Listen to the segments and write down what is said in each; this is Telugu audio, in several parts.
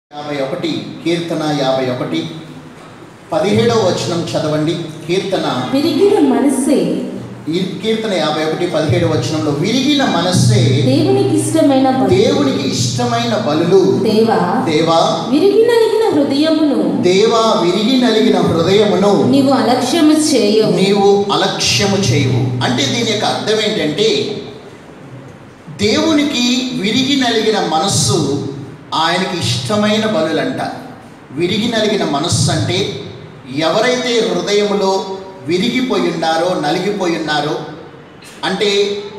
51 కీర్తన 51 17వ వచనం చదవండి. కీర్తన విరిగిన మనస్సే, కీర్తన 51 17వ వచనంలో విరిగిన మనస్సే దేవునికి ఇష్టమైన బలులు దేవా విరిగి నలిగిన హృదయమును నీవు అలక్ష్యము చేయవు. అంటే దీని యొక్క అర్థం ఏంటంటే, దేవునికి విరిగి నలిగిన మనస్సు ఆయనకి ఇష్టమైన బలులంట. విరిగి నలిగిన మనస్సు అంటే ఎవరైతే హృదయంలో విరిగిపోయి ఉన్నారో, నలిగిపోయి ఉన్నారో, అంటే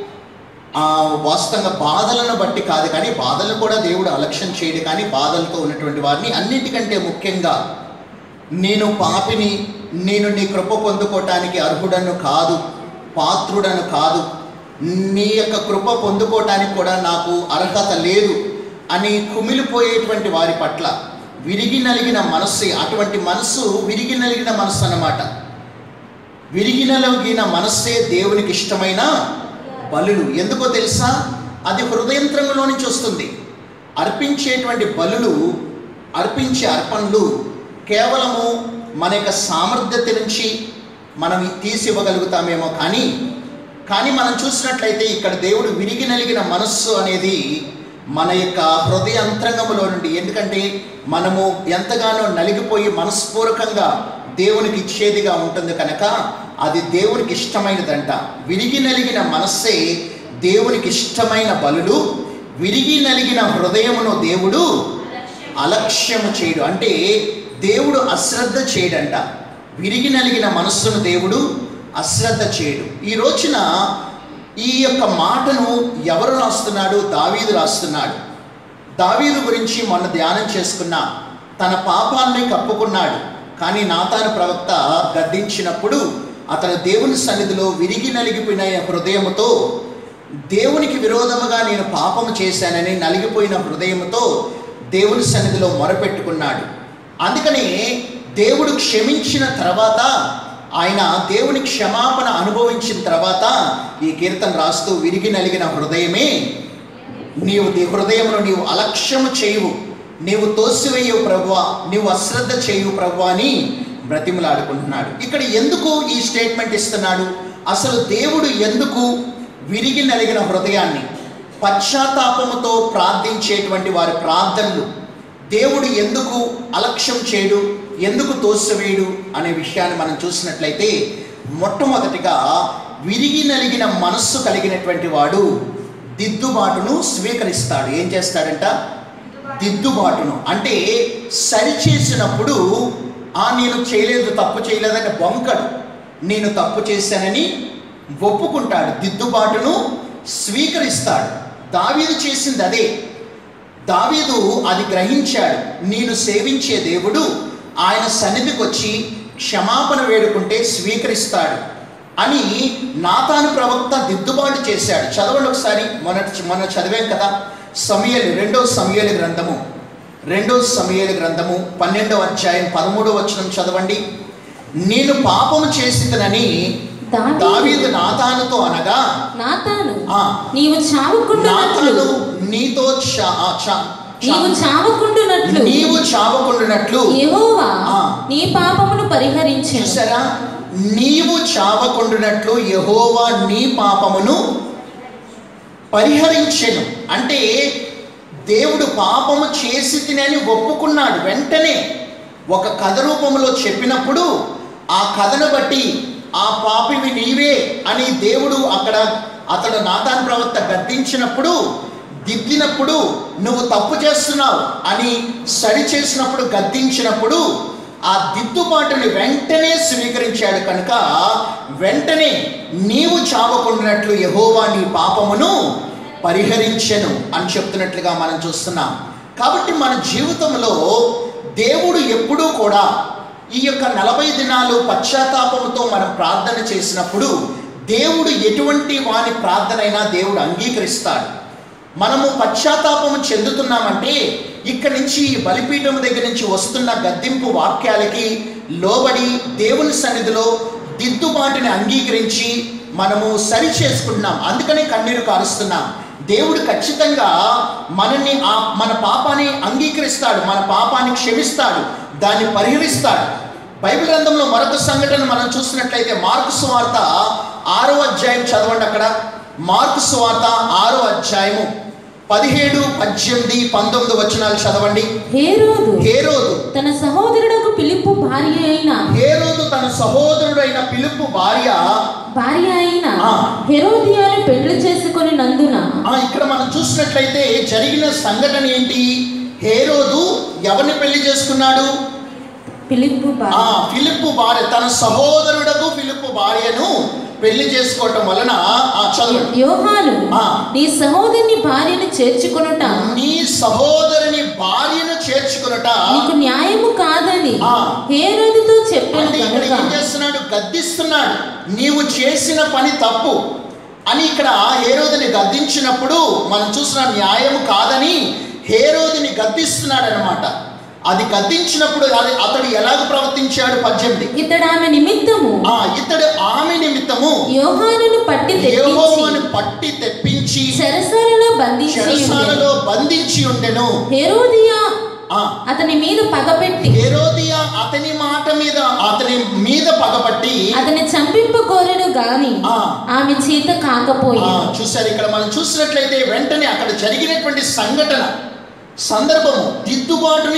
వాస్తవంగా బాధలను బట్టి కాదు, కానీ బాధలను కూడా దేవుడు అలక్ష్యం చేయడు. కానీ బాధలతో ఉన్నటువంటి వారిని, అన్నిటికంటే ముఖ్యంగా నేను పాపిని, నేను నీ కృప పొందుకోవటానికి అర్హుడను కాదు, పాత్రుడను కాదు, నీ యొక్క కృప పొందుకోవటానికి కూడా నాకు అర్హత లేదు అని కుమిలిపోయేటువంటి వారి పట్ల విరిగి నలిగిన మనస్సు, అటువంటి మనస్సు విరిగి నలిగిన మనస్సు అన్నమాట. విరిగి నలిగిన మనస్సే దేవునికి ఇష్టమైన బలులు. ఎందుకో తెలుసా? అది హృదయంత్రంలో నుంచి వస్తుంది. అర్పించేటువంటి బలులు, అర్పించే అర్పణలు కేవలము మన యొక్క సామర్థ్యత నుంచి మనం తీసి ఇవ్వగలుగుతామేమో, కానీ మనం చూసినట్లయితే ఇక్కడ దేవుడు విరిగి నలిగిన మనస్సు అనేది మన యొక్క హృదయ అంతరంగంలో నుండి, ఎందుకంటే మనము ఎంతగానో నలిగిపోయి మనస్పూర్వకంగా దేవునికి ఇచ్చేదిగా ఉంటుంది కనుక అది దేవునికి ఇష్టమైనదంట. విరిగి నలిగిన మనస్సే దేవునికి ఇష్టమైన బలులు. విరిగి నలిగిన హృదయమును దేవుడు అలక్ష్యము చేయడు, అంటే దేవుడు అశ్రద్ధ చేయడంట. విరిగి నలిగిన మనస్సును దేవుడు అశ్రద్ధ చేయడు. ఈ రోజున ఈ యొక్క మాటను ఎవరు రాస్తున్నాడు? దావీదు రాస్తున్నాడు. దావీదు గురించి మొన్న ధ్యానం చేసుకున్నా. తన పాపాలని కప్పుకున్నాడు, కానీ నాతాను ప్రవక్త గద్దించినప్పుడు అతను దేవుని సన్నిధిలో విరిగి నలిగిపోయిన హృదయముతో, దేవునికి విరోధముగా నేను పాపము చేశానని నలిగిపోయిన హృదయముతో దేవుని సన్నిధిలో మొరపెట్టుకున్నాడు. అందుకని దేవుడు క్షమించిన తర్వాత, ఆయన దేవుని క్షమాపణ అనుభవించిన తర్వాత ఈ కీర్తన రాస్తూ, విరిగి నలిగిన హృదయమే హృదయమును నీవు అలక్ష్యము చేయవు, నీవు తోసివేయవు ప్రభువా, నీవు అశ్రద్ధ చేయవు ప్రభువా అని బ్రతిమలాడుకుంటున్నాడు. ఇక్కడ ఎందుకు ఈ స్టేట్మెంట్ ఇస్తున్నాడు? అసలు దేవుడు ఎందుకు విరిగి నలిగిన హృదయాన్ని, పశ్చాత్తాపముతో ప్రార్థించేటువంటి వారి ప్రార్థనలు దేవుడు ఎందుకు అలక్ష్యం చేయడు, ఎందుకు తోసివేయడు అనే విషయాన్ని మనం చూసినట్లయితే, మొట్టమొదటిగా విరిగి నలిగిన మనస్సు కలిగినటువంటి వాడు దిద్దుబాటును స్వీకరిస్తాడు. ఏం చేస్తాడంట? దిద్దుబాటును. అంటే సరిచేసినప్పుడు నేను చేయలేదు, తప్పు చేయలేదని బొంకడు, నేను తప్పు చేశానని ఒప్పుకుంటాడు, దిద్దుబాటును స్వీకరిస్తాడు. దావీదు చేసింది అదే. దావీదు అది గ్రహించాడు. నేను సేవించే దేవుడు ఆయన సన్నిధికి వచ్చి క్షమాపణ వేడుకుంటే స్వీకరిస్తాడు అని నాతాను ప్రవక్త దిద్దుబాటు చేశాడు. చదవండి ఒకసారి. మొన్న చదివాం కదా, రెండో సమూయేలు గ్రంథము 12వ అధ్యాయం 13వ వచనం చదవండి. నేను పాపము చేసినని దావీదు నాతానుతో అనగా, నాతాను నీవు చావకుండునట్లు నీవు చావకుండునట్లు యెహోవా నీ పాపమును పరిహరించెను. చూసారా? నీవు చావకుండునట్లు యెహోవా నీ పాపమును పరిహరించెను. అంటే దేవుడు పాపము చేసి తినని ఒప్పుకున్నాడు. వెంటనే ఒక కథ రూపంలో చెప్పినప్పుడు ఆ కథను బట్టి ఆ పాపివి నీవే అని దేవుడు అతడు నాతాను ప్రవక్త గద్దించినప్పుడు, దిద్దినప్పుడు, నువ్వు తప్పు చేస్తున్నావు అని సరి చేసినప్పుడు, గద్దించినప్పుడు ఆ దిద్దుబాటుని వెంటనే స్వీకరించాడు. కనుక వెంటనే నీవు చావకుండానట్లు యెహోవా నీ పాపమును పరిహరించెను అని చెప్తున్నట్లుగా మనం చూస్తున్నాం. కాబట్టి మన జీవితంలో దేవుడు ఎప్పుడూ కూడా ఈ యొక్క 40 దినాలు పశ్చాత్తాపంతో మనం ప్రార్థన చేసినప్పుడు దేవుడు ఎటువంటి వాని ప్రార్థన అయినా దేవుడు అంగీకరిస్తాడు. మనము పశ్చాత్తాపము చెందుతున్నామంటే ఇక్కడి నుంచి, ఈ బలిపీఠం దగ్గర నుంచి వస్తున్న గద్దింపు వాక్యాలకి లోబడి దేవుని సన్నిధిలో దిద్దుబాటుని అంగీకరించి మనము సరి చేసుకుంటున్నాం. అందుకనే కన్నీరు కారుస్తున్నాం. దేవుడు ఖచ్చితంగా మనల్ని మన పాపాన్ని అంగీకరిస్తాడు, మన పాపాన్ని క్షమిస్తాడు, దాన్ని పరిహరిస్తాడు. బైబిల్ గ్రంథంలో మరొక సంఘటన మనం చూసినట్లయితే మార్కు సువార్త 6వ అధ్యాయం చదవండి. అక్కడ మార్కు సువార్త 6వ అధ్యాయము 17, 18, 19 వచనాలు చదవండి. హేరోదు తన సహోదరుడకు ఫిలిప్పు భార్య అయిన ఫిలిప్పు భార్య అయిన హెరోదియాను పెళ్లి చేసుకొని నందున. ఇక్కడ మనం చూసినట్లయితే జరిగిన సంఘటన ఏంటి? హేరోదు ఎవరిని పెళ్లి చేసుకున్నాడు? ఫిలిప్పు భార్య, తన సహోదరుడకు ఫిలిప్పు భార్యను పెళ్లి చేసుకోవటం వలన యోహాను నీ సహోదరుని భార్యను చేర్చుకొనుట నీకు న్యాయము కాదని హేరోదుతో చెప్పాను. ఏం చేస్తున్నాడు? గద్దిస్తున్నాడు. నీవు చేసిన పని తప్పు అని ఇక్కడ హేరోదుని గద్దించినప్పుడు మనం చూసిన న్యాయము కాదని హేరోదుని గద్దిస్తున్నాడు అన్నమాట. అది గద్దించినప్పుడు అతడు ఎలాగ ప్రవర్తించాడు? 18 ఇతడు ఆమె నిమిత్తము యోహానును పట్టి తెప్పించి చెరసాలలో బంధించి ఉండెను. హేరోదియా అతని మీద పగపెట్టి అతని మీద పగపట్టి అతని చంపింపకోరెను గాని ఆమె చేత కాకపోయి. చూసారు, ఇక్కడ మనం చూసినట్లయితే వెంటనే అక్కడ జరిగినటువంటి సందర్భము దిద్దుబాటుని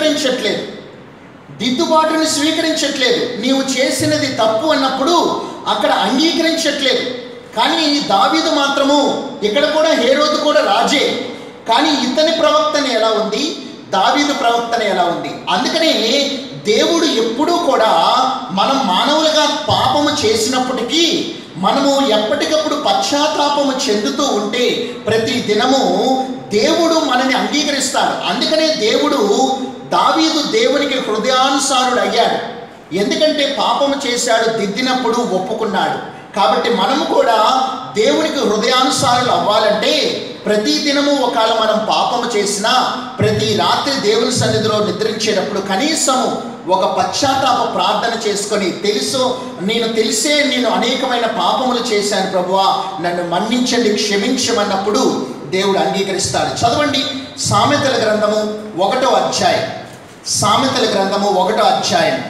స్వీకరించట్లేదు. నీవు చేసినది తప్పు అన్నప్పుడు అక్కడ అంగీకరించట్లేదు. కానీ దావీదు మాత్రము, ఇక్కడ కూడా హేరోదు కూడా రాజే, కానీ ఇతని ప్రవక్తన ఎలా ఉంది, దావీదు ప్రవక్తన ఎలా ఉంది? అందుకనే దేవుడు ఎప్పుడూ కూడా మనం మానవులుగా పాపము చేసినప్పటికీ మనము ఎప్పటికప్పుడు పశ్చాత్తాపము చెందుతూ ఉంటే ప్రతి దినము దేవుడు మనని అంగీకరిస్తాడు. అందుకనే దావీదు దేవునికి హృదయానుసారుడు అయ్యాడు. ఎందుకంటే పాపము చేశాడు, దిద్దినప్పుడు ఒప్పుకున్నాడు. కాబట్టి మనము కూడా దేవునికి హృదయానుసారులు అవ్వాలంటే ప్రతి దినము ఒకవేళ మనం పాపము చేసినా ప్రతి రాత్రి దేవుని సన్నిధిలో నిద్రించేటప్పుడు కనీసము ఒక పశ్చాత్తాప ప్రార్థన చేసుకొని, నేను అనేకమైన పాపములు చేశాను ప్రభువా, నన్ను మన్నించండి, క్షమించమన్నప్పుడు దేవుడు అంగీకరిస్తాడు. చదవండి సామెతల గ్రంథము 1వ అధ్యాయం. సామెతల గ్రంథము 1వ అధ్యాయం.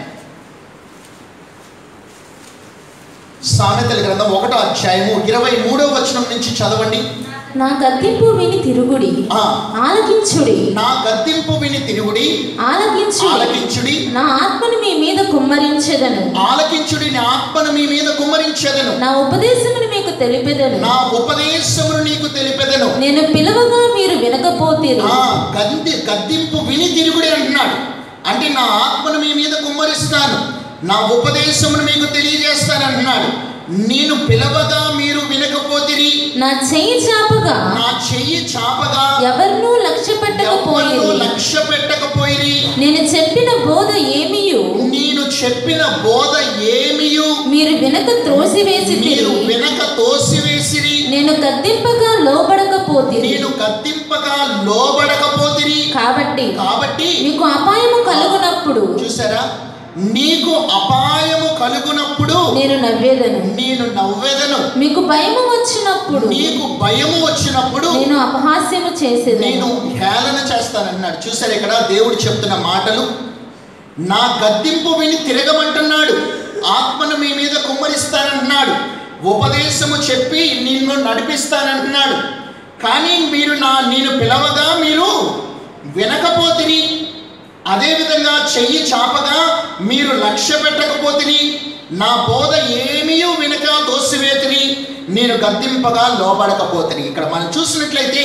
సామెతల గ్రంథం 1వ అధ్యాయము 23వ వచనం నుంచి చదవండి. నా గద్దింపు విని తిరుగుడి, ఆలకించుడి. నా గద్దింపు విని తిరుగుడి, ఆలకించుడి. నా ఆత్మను మీ మీద కుమ్మరించెదను. ఆలకించుడి, నా ఆత్మను మీ మీద కుమ్మరించెదను. నా ఉపదేశమును మీకు తెలిపెదను. నా ఉపదేశమును నీకు తెలిపెదను. నేను పిలవగా మీరు వినకపోతేరు. గద్దింపు విని తిరుగుడి అంటున్నాడు. అంటే నా ఆత్మను మీ మీద కుమ్మరిస్తాను, నా ఉపదేశమును మీకు తెలియజేస్తాను అంటున్నాడు. నేను పిలవగా మీరు వినకపోతిరి, నా చెయ్యి చాపగా ఎవరినూ లక్ష్య పెట్టకపోయిరి. నేను చెప్పిన బోధ ఏమియు మీరు వెనక త్రోసివేసిరి. నేను గద్దింపగా లోబడకపోతిరి. కాబట్టి మీకు అపాయము కలుగునప్పుడు, చూసారా, నీకు అపాయము కలుగునప్పుడు నేను నవ్వేదను. మీకు భయము వచ్చినప్పుడు నేను అపహాస్యము చేసేది, నేను హేళన చేస్తానన్నాడు. చూసారు, ఇక్కడ దేవుడు చెప్తున్న మాటలు. నా గద్దింపు విని తిరగమంటున్నాడు, ఆత్మను మీ మీద కుమ్మరిస్తానంటున్నాడు, ఉపదేశము చెప్పి నిన్ను నడిపిస్తానంటున్నాడు. కానీ నేను పిలవగా మీరు వినకపోతిరి. అదేవిధంగా చెయ్యి చాపగా మీరు లక్ష్య పెట్టకపోతిరి. నా బోధ ఏమీయూ వినక తోసివేతిరి. నేను గద్దింపగా లోబడకపోతిని. ఇక్కడ మనం చూసినట్లయితే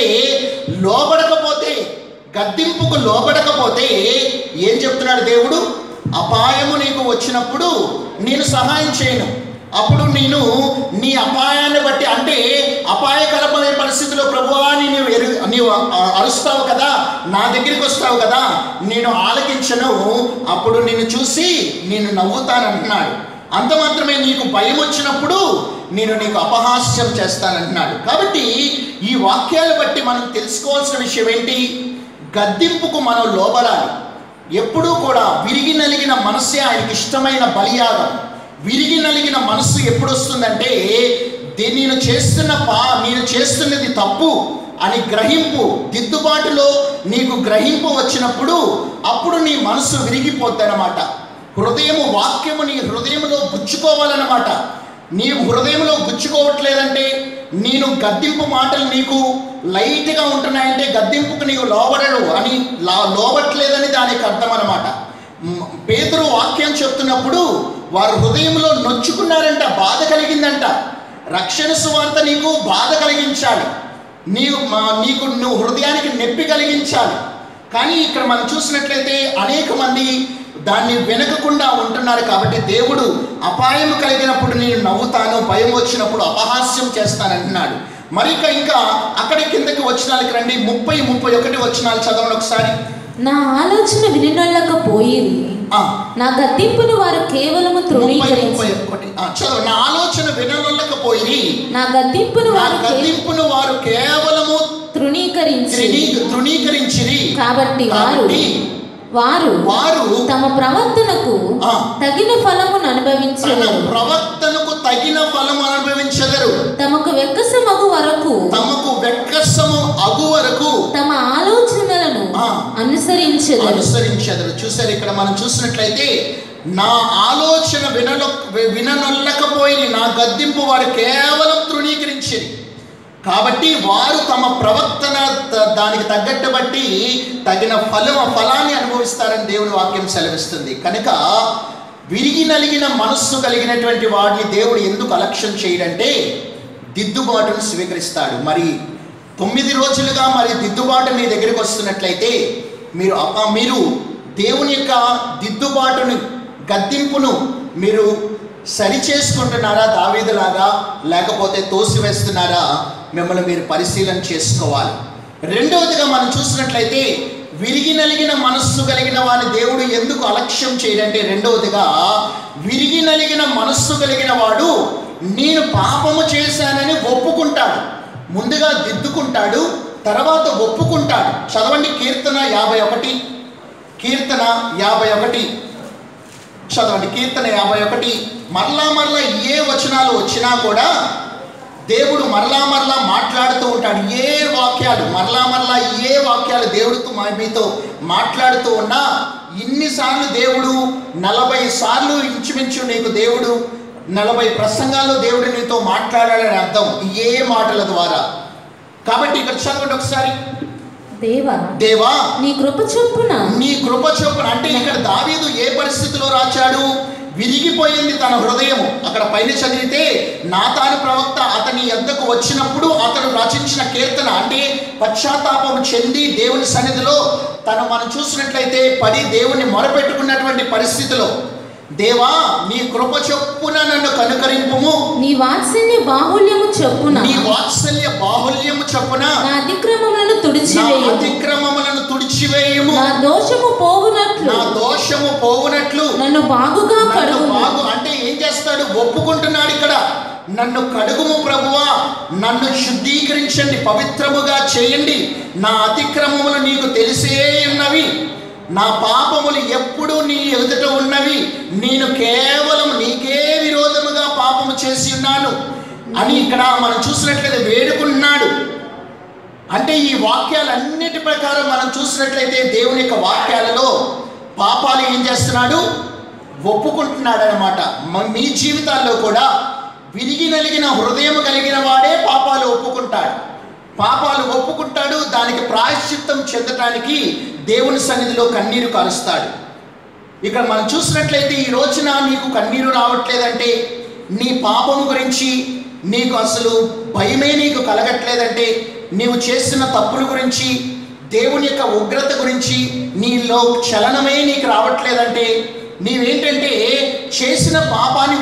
గద్దింపుకు లోబడకపోతే ఏం చెప్తున్నాడు దేవుడు? అపాయము నీకు వచ్చినప్పుడు నేను సహాయం చేయను. అప్పుడు నేను నీ అపాయాన్ని బట్టి, అంటే అపాయకరమైన పరిస్థితిలో ప్రభువా నీవు అరుస్తావు కదా, నా దగ్గరికి వస్తావు కదా, నేను ఆలకించను. అప్పుడు నిన్ను చూసి నేను నవ్వుతానంటున్నాడు. అంత మాత్రమే, నీకు భయం వచ్చినప్పుడు నేను నీకు అపహాస్యం చేస్తానంటున్నాడు. కాబట్టి ఈ వాక్యాలు బట్టి మనం తెలుసుకోవాల్సిన విషయం ఏంటి? గద్దింపుకు మనం లోబడాలి. ఎప్పుడూ కూడా విరిగి నలిగిన మనస్సే ఆయనకి ఇష్టమైన బలియాగం. విరిగి నలిగిన మనస్సు ఎప్పుడు వస్తుందంటే నేను చేస్తున్నది తప్పు అని గ్రహింపు, దిద్దుబాటులో నీకు గ్రహింపు వచ్చినప్పుడు అప్పుడు నీ మనసు విరిగిపోద్దన్నమాట. వాక్యము నీ హృదయంలో గుచ్చుకోవాలన్నమాట. నీ హృదయంలో గుచ్చుకోవట్లేదంటే, నేను గద్దింపు మాటలు నీకు లైట్గా ఉంటున్నాయంటే గద్దింపుకు నీకు లోబట్లేదని దానికి అర్థం అన్నమాట. పేతురు వాక్యం చెప్తున్నప్పుడు వారు హృదయంలో నొచ్చుకున్నారంట, బాధ కలిగిందంట. రక్షణ సువార్త నీకు బాధ కలిగించాలి, నువ్వు హృదయానికి నొప్పి కలిగించాలి. కానీ ఇక్కడ మనం చూసినట్లయితే అనేక మంది దాన్ని వెనకకుండా ఉంటున్నారు. కాబట్టి దేవుడు అపాయం కలిగినప్పుడు నేను నవ్వుతాను, భయం వచ్చినప్పుడు అపహాస్యం చేస్తానంటున్నాడు. మరి ఇంకా అక్కడి కిందకి వచనాలకి రండి. 30-31 వచనాలు చదవండి ఒకసారి. నా ఆలోచన విననొల్లకపోయిరి, నా గద్దింపును వారు కేవలము తృణీకరించిరి. చదవండి. నా ఆలోచన విననొల్లకపోయిరి, నా గద్దింపును వారు కేవలము తృణీకరించిరి. కాబట్టి వారు తమ ప్రవర్తనకు తగిన ఫలమును అనుభవించెదరు. తమకు వెక్కసము అగు వరకు తమ ఆలోచనలను అనుసరించెదరు. చూసారు, ఇక్కడ మనం చూసినట్లయితే నా ఆలోచన విననొల్లకపోయి, నా గద్దింపు వారు కేవలం తృణీకరించిరి. కాబట్టి వారు తమ ప్రవర్తన దానికి తగ్గట్టు బట్టి తగిన ఫలాన్ని అనుభవిస్తారని దేవుని వాక్యం సెలవిస్తుంది. కనుక విరిగి నలిగిన మనస్సు కలిగినటువంటి వాడిని దేవుడు ఎందుకు అలక్ష్యం చేయడంటే దిద్దుబాటును స్వీకరిస్తాడు. మరి 9 రోజులుగా మరి దిద్దుబాటు మీ దగ్గరికి వస్తున్నట్లయితే మీరు దేవుని యొక్క దిద్దుబాటుని, గద్దింపును మీరు సరి చేసుకుంటున్నారా దావీదులాగా, లేకపోతే తోసివేస్తున్నారా? మిమ్మల్ని మీరు పరిశీలన చేసుకోవాలి. రెండవదిగా మనం చూసినట్లయితే విరిగి నలిగిన మనస్సు కలిగిన వాని దేవుడు ఎందుకు అలక్ష్యం చేయడంటే, రెండవదిగా విరిగి నలిగిన మనస్సు కలిగిన వాడు నేను పాపము చేశానని ఒప్పుకుంటాడు. ముందుగా దిద్దుకుంటాడు, తర్వాత ఒప్పుకుంటాడు. చదవండి కీర్తన 51 చదవండి. కీర్తన 51 మరలా ఏ వచనాలు వచ్చినా కూడా దేవుడు మరలా మాట్లాడుతూ ఉంటాడు. ఏ వాక్యాలు దేవుడితో మీతో మాట్లాడుతూ ఉన్నా, ఇన్నిసార్లు దేవుడు 40 సార్లు ఇంచుమించు నీకు దేవుడు 40 ప్రసంగాల్లో దేవుడు నీతో మాట్లాడాలని అర్థం ఏ మాటల ద్వారా. కాబట్టి ఇక్కడ చదవండి ఒకసారి. దేవా నీ కృప చొప్పున అంటే ఇక్కడ దావీదు ఏ పరిస్థితిలో రాచాడు? విరిగిపోయింది తన హృదయము. అక్కడ పైన చదివితే నాతాను ప్రవక్త అతని యొద్దకు వచ్చినప్పుడు అతను రచించిన కీర్తన, అంటే పశ్చాత్తాపం చెంది దేవుని సన్నిధిలో మనం చూసినట్లయితే పడి దేవుని మొరపెట్టుకున్నటువంటి పరిస్థితిలో, దేవా నీ కృప చొప్పున నన్ను కనుకరింపుము, నీ వాత్సల్య బాహుల్యము చొప్పున నా అతిక్రమములను తుడిచివేయుము, నా దోషము పోవునట్లు నన్ను బాగుగా కడుగుము. అంటే ఏం చేస్తాడు? ఒప్పుకుంటున్నాడు ఇక్కడ, నన్ను కడుగుము ప్రభువా, నన్ను శుద్ధీకరించండి, పవిత్రముగా చేయండి. నా అతిక్రమములు నీకు తెలిసే ఉన్నవి, నా పాపములు ఎప్పుడూ నీ ఎదుట ఉన్నవి, నేను కేవలం నీకే విరోధముగా పాపము చేసి ఉన్నాను అని ఇక్కడ మనం చూసినట్లయితే వేడుకున్నాడు. అంటే ఈ వాక్యాలన్నిటి ప్రకారం మనం చూసినట్లయితే దేవుని యొక్క వాక్యాలలో పాపాలు ఏం చేస్తున్నాడు? ఒప్పుకుంటున్నాడు అన్నమాట. మీ జీవితాల్లో కూడా విరిగి నలిగిన హృదయం కలిగిన వాడే పాపాలు ఒప్పుకుంటాడు. దానికి ప్రాయశ్చిత్తం చెందటానికి దేవుని సన్నిధిలో కన్నీరు కారుస్తాడు. ఇక్కడ మనం చూసినట్లయితే ఈ రోజున నీకు కన్నీరు రావట్లేదంటే, నీ పాపం గురించి నీకు అసలు భయమే నీకు కలగట్లేదంటే, నీవు చేసిన తప్పుల గురించి, దేవుని యొక్క ఉగ్రత గురించి నీలో చలనమే నీకు రావట్లేదంటే, నీవేంటంటే చేసిన పాపాన్ని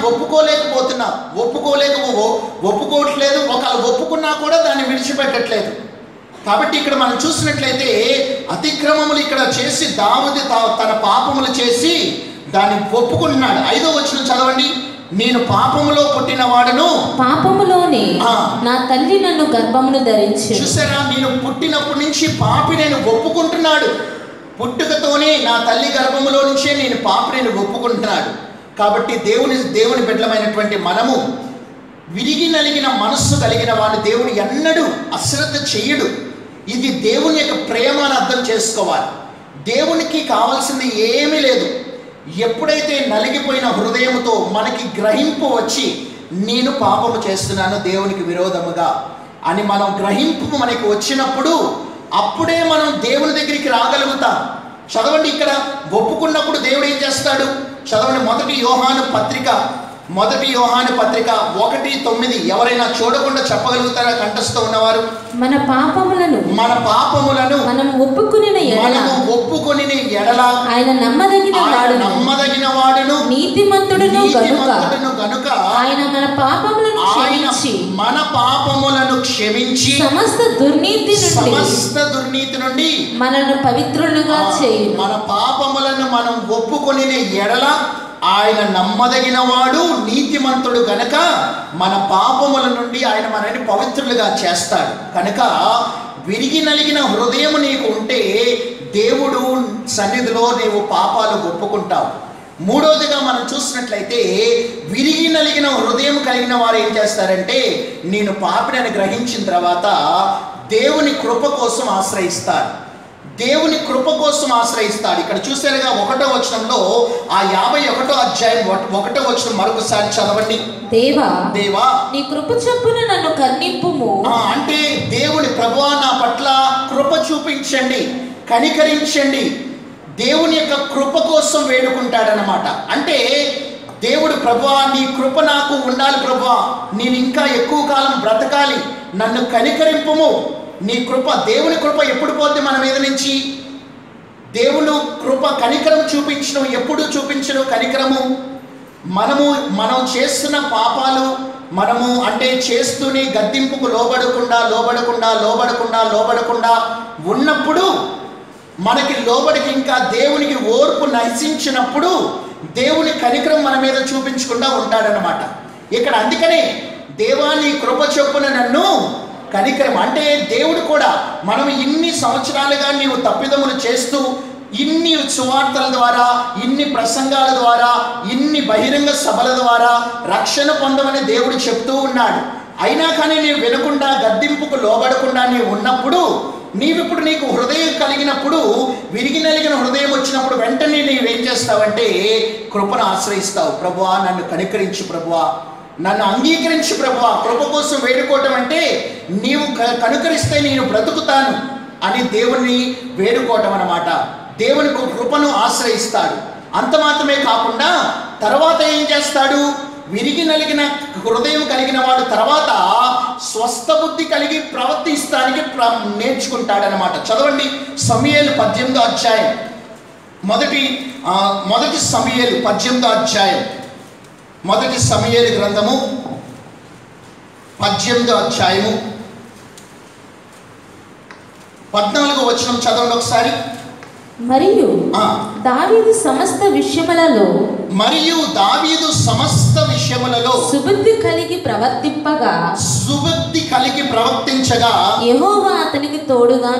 ఒప్పుకోవట్లేదు. ఒకవేళ ఒప్పుకున్నా కూడా దాన్ని విడిచిపెట్టట్లేదు. కాబట్టి ఇక్కడ మనం చూసినట్లయితే అతిక్రమములు ఇక్కడ చేసి దావీదు తన పాపములు చేసి దాన్ని ఒప్పుకుంటున్నాడు. 5వ వచనం చదవండి. నేను పాపములో పుట్టిన వాడను, పాపములోనే నా తల్లి నన్ను గర్భమును ధరించింది. చూసారా, నేను పుట్టినప్పటి నుంచి పాపి నేను ఒప్పుకుంటున్నాడు. పుట్టుకతోనే నా తల్లి గర్భములో నుంచే నేను పాపి నేను ఒప్పుకుంటున్నాడు. కాబట్టి దేవుని బిడ్డలమైనటువంటి మనము విరిగి నలిగిన మనస్సు కలిగిన వాడు దేవుడు ఎన్నడూ అశ్రద్ధ చెయ్యడు. ఇది దేవుని యొక్క ప్రేమ అని అర్థం చేసుకోవాలి. దేవునికి కావాల్సింది ఏమీ లేదు. ఎప్పుడైతే నలిగిపోయిన హృదయంతో మనకి గ్రహింపు వచ్చి నేను పాపము చేస్తున్నాను దేవునికి విరోధముగా అని మనం గ్రహింపు మనకి వచ్చినప్పుడు అప్పుడే మనం దేవుని దగ్గరికి రాగలుగుతాం. చదవండి, ఇక్కడ ఒప్పుకున్నప్పుడు దేవుడు ఏం చేస్తాడు? చదవండి, మొదటి యోహాను పత్రిక 1:9. ఎవరైనా చూడకుండా చెప్పగలుగుతారా కంఠస్థ ఉన్నవారు? మన పాపములను మనం ఒప్పుకొనిన ఎడల ఆయన నమ్మదగిన వాడును నీతిమంతుడును గనుక ఆయన మన పాపములను క్షమించి సమస్త దుర్నీతి నుండి మనను పవిత్రులుగా చేయును. మన పాపములను మనం ఒప్పుకొనిన ఎడల ఆయన నమ్మదగిన వాడు నీతిమంతుడు గనక మన పాపముల నుండి ఆయన మనల్ని పవిత్రులుగా చేస్తాడు. కనుక విరిగి నలిగిన హృదయం నీకు ఉంటే దేవుడు సన్నిధిలో నీవు పాపాలు ఒప్పుకుంటావు. మూడవదిగా మనం చూసినట్లయితే విరిగి నలిగిన హృదయం కలిగిన వారు ఏం చేస్తారంటే నేను పాపిని గ్రహించిన తర్వాత దేవుని కృప కోసం ఆశ్రయిస్తారు. ఇక్కడ చూసారుగా 1వ వచనంలో ఆ 51వ అధ్యాయం 1వ వచనం మరొకసారి చదవండి. దేవా నీ కృప చొప్పున నన్ను కరుణింపుము. అంటే దేవుని ప్రభువా నా పట్ల కృప చూపించండి, కనికరించండి. దేవుని యొక్క కృప కోసం వేడుకుంటాడనమాట. అంటే దేవుడు ప్రభువా నీ కృప నాకు ఉండాలి ప్రభువా, నేను ఇంకా ఎక్కువ కాలం బ్రతకాలి, నన్ను కనికరింపుము. నీ కృప, దేవుని కృప ఎప్పుడు పోద్ది మన మీద నుంచి? దేవుడు కృప కనికరం ఎప్పుడు చూపించను కనికరము? మనం చేస్తున్న పాపాలు మనము అంటే చేస్తూనే గద్దింపుకు లోబడకుండా ఉన్నప్పుడు మనకి లోబడికి ఇంకా దేవునికి ఓర్పు నశించినప్పుడు దేవుని కనికరం మన మీద చూపించకుండా ఉంటాడనమాట. ఇక్కడ అందుకనే దేవా నీ కృప చొప్పున నన్ను కనికరం అంటే దేవుడు కూడా మనం ఇన్ని సంవత్సరాలుగా నీవు తప్పిదములు చేస్తూ ఇన్ని సువార్తల ద్వారా, ఇన్ని ప్రసంగాల ద్వారా, ఇన్ని బహిరంగ సభల ద్వారా రక్షణ పొందమని దేవుడు చెప్తూ ఉన్నాడు. అయినా కానీ నీవు వినకుండా గద్దింపుకు లోబడకుండా నీవు ఉన్నప్పుడు నీవిప్పుడు నీకు హృదయం కలిగినప్పుడు విరిగి నలిగిన హృదయం వచ్చినప్పుడు వెంటనే నీవేం చేస్తావంటే కృపను ఆశ్రయిస్తావు. ప్రభువా నన్ను కనికరించు ప్రభువా, నన్ను అంగీకరించి ప్రభువా. కృప కోసం వేడుకోవటం అంటే నీవు కనుకరిస్తే నేను బ్రతుకుతాను అని దేవుణ్ణి వేడుకోవటం అన్నమాట. దేవుని కృపను ఆశ్రయిస్తాడు. అంత మాత్రమే కాకుండా తర్వాత ఏం చేస్తాడు? విరిగి నలిగిన హృదయం కలిగిన వాడు తర్వాత స్వస్థ బుద్ధి కలిగి ప్రవర్తిస్తానికి నేర్చుకుంటాడనమాట. చదవండి, సమూయేలు 18వ అధ్యాయం, మొదటి సమూయేలు 18వ అధ్యాయం, మొదటి సమూయేలు గ్రంథము 18వ అధ్యాయము 14వ వచనం చదవండి ఒకసారి. మరియు దావీదు సమస్త విషయములలో సుబుద్ధి కలిగి ప్రవర్తించగా యెహోవా అతనికి తోడుగా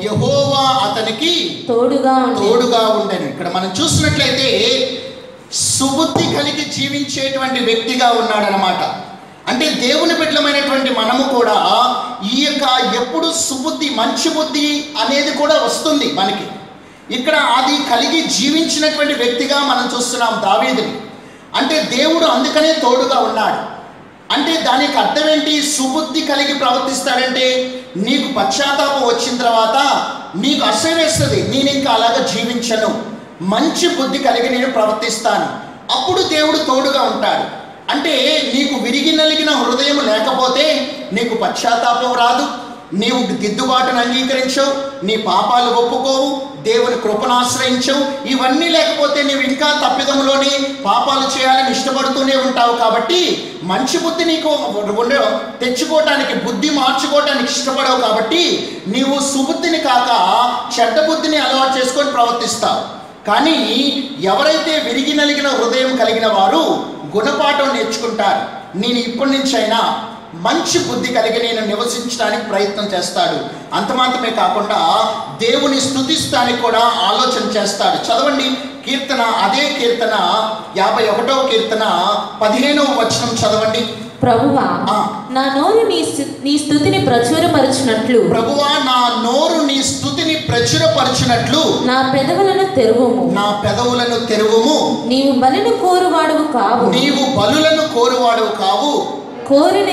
ఉండెను. ఇక్కడ మనం చూసినట్లయితే సుబుద్ధి కలిగి జీవించేటువంటి వ్యక్తిగా ఉన్నాడనమాట. అంటే దేవుని బిడ్డలమైనటువంటి మనము కూడా ఈ యొక్క ఎప్పుడు సుబుద్ధి, మంచి బుద్ధి అనేది కూడా వస్తుంది మనకి. ఇక్కడ అది కలిగి జీవించినటువంటి వ్యక్తిగా మనం చూస్తున్నాం దావీదుని. అంటే దేవుడు అందుకనే తోడుగా ఉన్నాడు. అంటే దానికి అర్థం ఏంటి? సుబుద్ధి కలిగి ప్రవర్తిస్తాడంటే నీకు పశ్చాత్తాపం వచ్చిన తర్వాత నీకు అసహ్యం వేస్తుంది, నేను ఇంకా అలాగా జీవించను, మంచి బుద్ధి కలిగి నేను ప్రవర్తిస్తాను. అప్పుడు దేవుడు తోడుగా ఉంటాడు. అంటే నీకు విరిగి నలిగిన హృదయం లేకపోతే నీకు పశ్చాత్తాపం రాదు, నీవు దిద్దుబాటును అంగీకరించవు, నీ పాపాలు ఒప్పుకోవు, దేవుని కృపను ఆశ్రయించవు. ఇవన్నీ లేకపోతే నీవు ఇంకా తప్పిదంలోనే పాపాలు చేయాలని ఇష్టపడుతూనే ఉంటావు. కాబట్టి మంచి బుద్ధి నీకు తెచ్చుకోవటానికి, బుద్ధి మార్చుకోవటానికి ఇష్టపడవు. కాబట్టి నీవు సుబుద్ధిని కాక చెడ్డ బుద్ధిని అలవాటు చేసుకొని ప్రవర్తిస్తావు. కానీ ఎవరైతే విరిగి నలిగిన హృదయం కలిగిన వారు గుణపాఠం నేర్చుకుంటారు. నేను ఇప్పటి నుంచి అయినా మంచి బుద్ధి కలిగి నేను నివసించడానికి ప్రయత్నం చేస్తాడు. అంత మాత్రమే కాకుండా దేవుని స్తుతిస్తానికి కూడా ఆలోచన చేస్తాడు. చదవండి కీర్తన, అదే కీర్తన 51వ కీర్తన 15వ వచనం చదవండి. ప్రభువా, నా నోరు నీ స్తుతిని ప్రచురపరచునట్లు, ప్రభువా నా నోరు నీ స్తుతిని ప్రచురపరచునట్లు నా పెదవులను తెరువుము, నా పెదవులను తెరువుము. నీవు బలులను కోరువాడువు కావు, నీవు బలులను కోరువాడువు కావు, కోరిన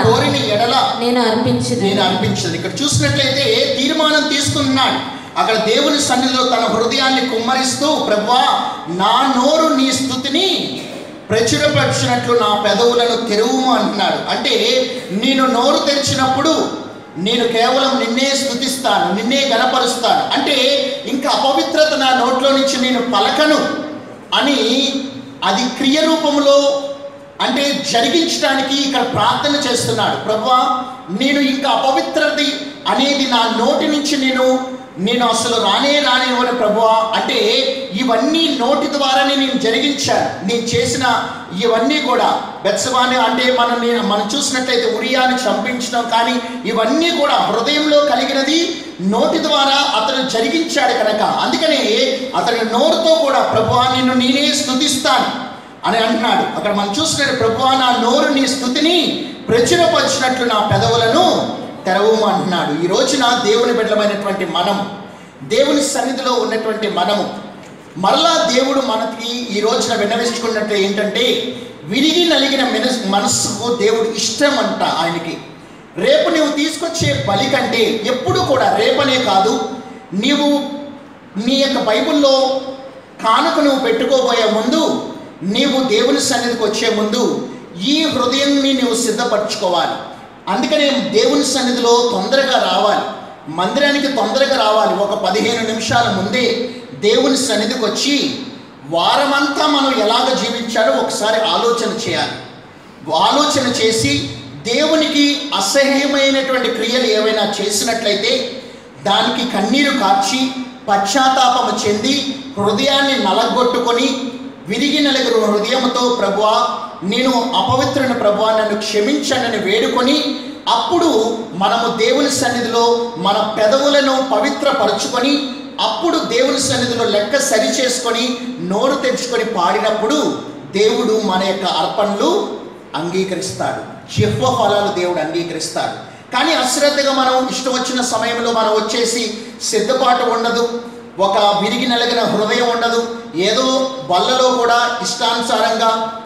ఎడల నేను అర్పించదు. ఇక్కడ చూసినట్లయితే తీర్మానం తీసుకున్నాడు. అక్కడ దేవుని సన్నిధిలో తన హృదయాన్ని కుమ్మరిస్తూ, ప్రభువా నా నోరు నీ స్తుతిని ప్రచురపరిచినట్లు నా పెదవులను తెరువుము అంటున్నాడు. అంటే నేను నోరు తెరిచినప్పుడు నేను కేవలం నిన్నే స్తుతిస్తాను, నిన్నే గణపరుస్తాను. అంటే ఇంకా అపవిత్రత నా నోట్లో నుంచి నేను పలకను అని అది క్రియ రూపంలో అంటే జరిగించడానికి ఇక్కడ ప్రార్థన చేస్తున్నాడు. ప్రభువా నేను ఇంకా అపవిత్రత అనేది నా నోటి నుంచి నేను అసలు రానివ్వను ప్రభువా. అంటే ఇవన్నీ నోటి ద్వారానే నేను జరిగించాను. నేను చేసిన ఇవన్నీ కూడా బెత్షెబాని అంటే మనం చూసినట్లయితే ఉరియాని చంపించడం, కానీ ఇవన్నీ కూడా హృదయంలో కలిగినది నోటి ద్వారా అతను జరిగించాడు కనుక అందుకనే అతని నోరుతో కూడా ప్రభువా నిన్ను నేనే స్తుతిస్తాను అని అంటున్నాడు. అక్కడ మనం చూసినట్టు ప్రభువా నా నోరు నీ స్తుతిని ప్రచురపరిచినట్లు నా పెదవులను తెరవము అంటున్నాడు. ఈ రోజున దేవుని బిడ్డలమైనటువంటి మనము, దేవుని సన్నిధిలో ఉన్నటువంటి మనము మరలా దేవుడు మనకి ఈ రోజున విన్నవించుకున్నట్టు ఏంటంటే, విరిగి నలిగిన మనస్సుకు దేవుడు ఇష్టం అంట ఆయనకి. రేపు నువ్వు తీసుకొచ్చే బలి కంటే ఎప్పుడు కూడా, రేపనే కాదు, నీవు నీ యొక్క బైబిల్లో కానుక నువ్వు పెట్టుకోబోయే ముందు, నీవు దేవుని సన్నిధికి వచ్చే ముందు ఈ హృదయాన్ని నువ్వు సిద్ధపరచుకోవాలి. అందుకనే దేవుని సన్నిధిలో తొందరగా రావాలి, మందిరానికి తొందరగా రావాలి. ఒక 15 నిమిషాల ముందే దేవుని సన్నిధికి వచ్చి వారమంతా మనం ఎలాగ జీవించాలో ఒకసారి ఆలోచన చేయాలి. ఆలోచన చేసి దేవునికి అసహ్యమైనటువంటి క్రియలు ఏవైనా చేసినట్లయితే దానికి కన్నీరు కార్చి పశ్చాత్తాపము చెంది హృదయాన్ని నలగొట్టుకొని విరిగి నలుగురు హృదయంతో ప్రభువా నేను అపవిత్రుని ప్రభువా నన్ను క్షమించండి వేడుకొని, అప్పుడు మనము దేవుని సన్నిధిలో మన పెదవులను పవిత్రపరచుకొని, అప్పుడు దేవుని సన్నిధిలో లెక్క సరి చేసుకొని నోరు తెచ్చుకొని పాడినప్పుడు దేవుడు మన యొక్క అర్పణలు అంగీకరిస్తాడు, జిహ్వ ఫలాలు దేవుడు అంగీకరిస్తాడు. కానీ అశ్రద్ధగా మనం ఇష్టం వచ్చిన సమయంలో మనం వచ్చేసి సిద్ధపాటు ఉండదు, ఒక విరిగి నలిగిన హృదయం ఉండదు, ఏదో బల్లలో కూడా ఇష్టానుసారంగా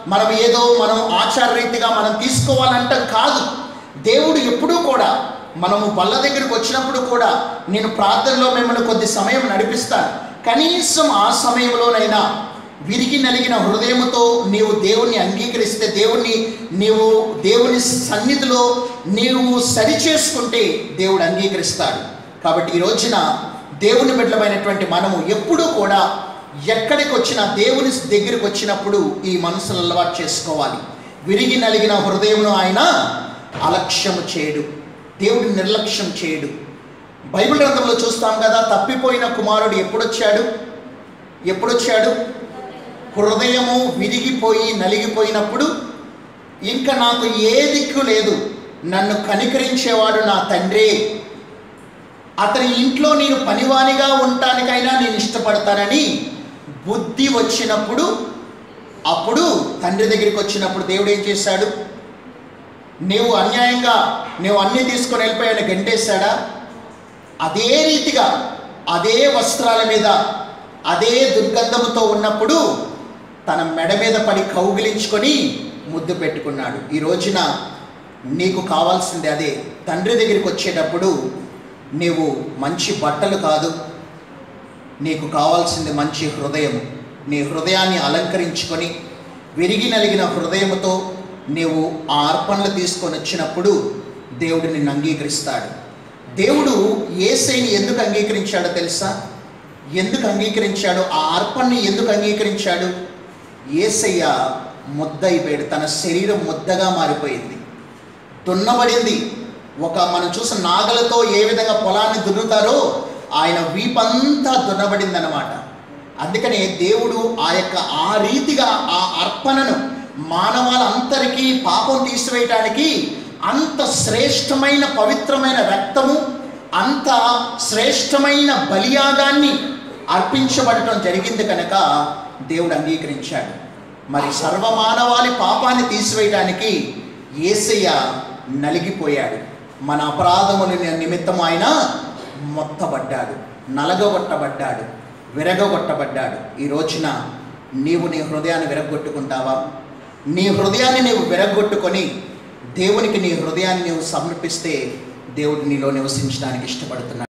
మనం ఆచారరీతిగా మనం తీసుకోవాలంటాం కాదు. దేవుడు ఎప్పుడూ కూడా మనము బల్ల దగ్గరికి వచ్చినప్పుడు కూడా నేను ప్రార్థనలో మిమ్మల్ని కొద్ది సమయం నడిపిస్తాను, కనీసం ఆ సమయంలోనైనా విరిగి నలిగిన హృదయంతో నీవు దేవుణ్ణి అంగీకరిస్తే, దేవుని సన్నిధిలో నీవు సరిచేసుకుంటే దేవుడు అంగీకరిస్తాడు. కాబట్టి ఈ రోజున దేవుని బిడ్డలమైనటువంటి మనము ఎప్పుడూ కూడా ఎక్కడికి వచ్చినా దేవుని దగ్గరికి వచ్చినప్పుడు ఈ మనసును అలవాటు చేసుకోవాలి. విరిగి నలిగిన హృదయమును ఆయన అలక్ష్యము చేయడు, దేవుడు నిర్లక్ష్యం చేయడు. బైబిల్ గ్రంథంలో చూస్తాం కదా, తప్పిపోయిన కుమారుడు ఎప్పుడొచ్చాడు? హృదయము విరిగిపోయి నలిగిపోయినప్పుడు, ఇంకా నాకు ఏ దిక్కు లేదు, నన్ను కనికరించేవాడు నా తండ్రే, అతని ఇంట్లో నేను పనివానిగా ఉండటానికైనా నేను ఇష్టపడతానని బుద్ధి వచ్చినప్పుడు, అప్పుడు తండ్రి దగ్గరికి వచ్చినప్పుడు దేవుడు ఏం చేశాడు? నీవు అన్యాయంగా అన్నీ తీసుకొని వెళ్ళిపోయాను గంటేశాడా? అదే రీతిగా అదే వస్త్రాల మీద అదే దుర్గంధముతో ఉన్నప్పుడు తన మెడ మీద పడి కౌగిలించుకొని ముద్దు పెట్టుకున్నాడు. ఈ రోజున నీకు కావాల్సింది అదే. తండ్రి దగ్గరికి వచ్చేటప్పుడు నీవు మంచి బట్టలు కాదు, నీకు కావాల్సింది మంచి హృదయం. నీ హృదయాన్ని అలంకరించుకొని విరిగి నలిగిన హృదయముతో నీవు ఆ అర్పణలు తీసుకొని వచ్చినప్పుడు దేవుడు నిన్ను అంగీకరిస్తాడు. దేవుడు యేసయ్యని ఎందుకు అంగీకరించాడో తెలుసా? ఎందుకు అంగీకరించాడు? ఆ అర్పణని ఎందుకు అంగీకరించాడు? యేసయ్య ముద్ద అయిపోయాడు, తన శరీరం ముద్దగా మారిపోయింది, దున్నబడింది. మనం చూసిన నాగలతో ఏ విధంగా పొలాన్ని దున్నుతారో ఆయన వీపంతా దున్నబడింది అన్నమాట. అందుకనే దేవుడు ఆ రీతిగా ఆ అర్పణను మానవాళ్ళందరికీ పాపం తీసివేయటానికి అంత శ్రేష్టమైన పవిత్రమైన రక్తము, అంత శ్రేష్టమైన బలియాగాన్ని అర్పించబడటం జరిగింది కనుక దేవుడు అంగీకరించాడు. మరి సర్వమానవాళి పాపాన్ని తీసివేయడానికి యేసయ్య నలిగిపోయాడు. మన అపరాధముల నిమిత్తం ఆయన మొత్తబడ్డాడు, నలగగొట్టబడ్డాడు, విరగగొట్టబడ్డాడు. ఈ రోజున నీవు నీ హృదయాన్ని విరగొట్టుకుంటావా? నీ హృదయాన్ని నీవు విరగొట్టుకొని దేవునికి నీ హృదయాన్ని నీవు సమర్పిస్తే దేవుడు నీలో నివసించడానికి ఇష్టపడుతున్నాడు.